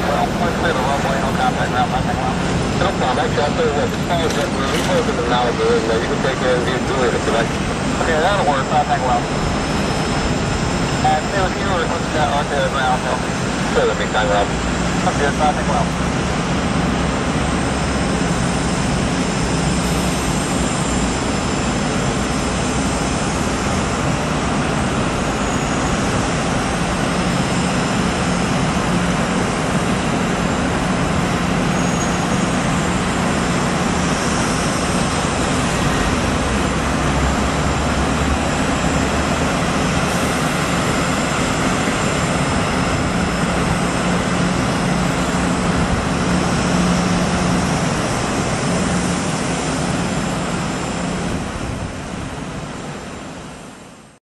well. Let's clear the runway, no contact ground, nothing well. No problem, actually, I'll tell you what, the smallest jet, we close in the Lauderdale, and you can take care of the Juliet if you like. Okay, that'll work, nothing well. And stay with you, or what's that on the ground, no? Sure, that'll be fine, Rob. I'm good, nothing well.